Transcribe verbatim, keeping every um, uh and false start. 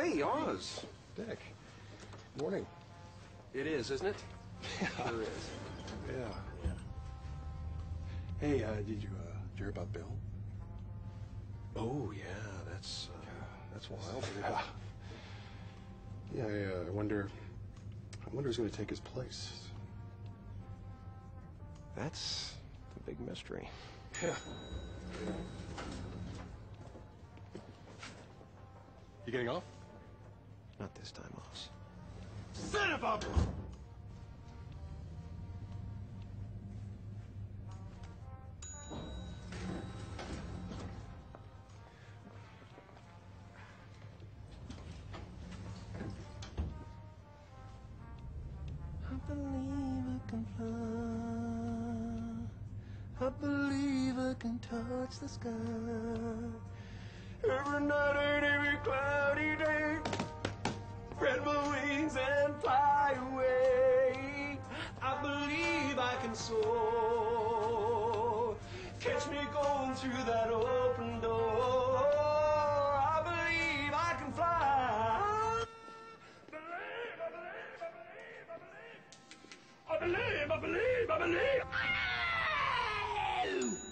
Hey, Oz. Dick. Morning. It is, isn't it? Yeah. Sure is. Yeah. Yeah. Hey, uh, did you, uh, did you hear about Bill? Oh, yeah, that's, uh, That's wild. Yeah. Yeah, I, uh, I wonder, I wonder who's going to take his place. that's the big mystery. Yeah. You getting off? Not this time, Oz. Son of a... I believe I can fly. I believe I can touch the sky. Every night and every cloudy day, spread my wings and fly away. I believe I can soar. Catch me going through that open door. I believe I can fly. I believe, I believe, I believe, I believe. I believe.